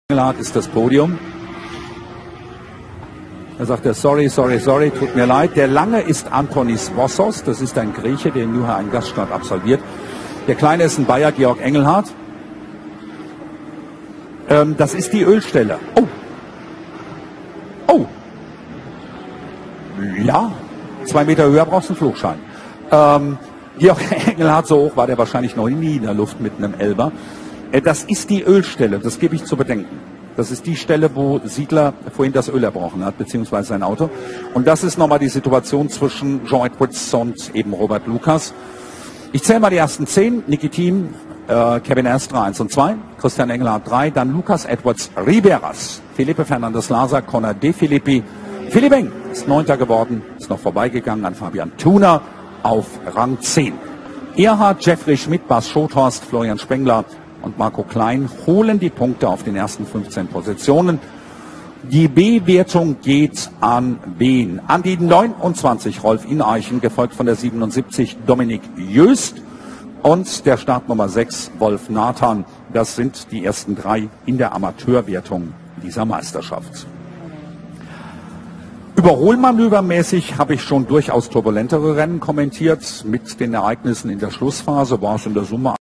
Engelhardt ist das Podium. Da sagt er, sorry, tut mir leid. Der Lange ist Antonis Vossos, das ist ein Grieche, der in Juha einen Gaststart absolviert. Der Kleine ist ein Bayer, Georg Engelhardt. Das ist die Ölstelle. Oh. Ja, 2 Meter höher brauchst du einen Flugschein. Georg Engelhardt, so hoch war der wahrscheinlich noch nie in der Luft mit einem Elber. Das ist die Ölstelle, das gebe ich zu bedenken. Das ist die Stelle, wo Siegler vorhin das Öl erbrochen hat, beziehungsweise sein Auto. Und das ist nochmal die Situation zwischen Jean Edwards und eben Robert Lucas. Ich zähle mal die ersten 10. Niki Thiem, Kevin Astra 1 und 2, Christian Engelhardt 3, dann Lucas Edwards Riberas, Felipe Fernandes Lasa, Conor De Filippi. Philipp Eng ist 9. geworden, ist noch vorbeigegangen an Fabian Thuner auf Rang 10. Erhard, Jeffrey Schmidt, Bas Schothorst, Florian Spengler und Marco Klein holen die Punkte auf den ersten 15 Positionen. Die B-Wertung geht an wen? An die 29 Rolf Ineichen, gefolgt von der 77 Dominik Jöst und der Startnummer 6 Wolf Nathan. Das sind die ersten 3 in der Amateurwertung dieser Meisterschaft. Überholmanövermäßig habe ich schon durchaus turbulentere Rennen kommentiert. Mit den Ereignissen in der Schlussphase war es in der Summe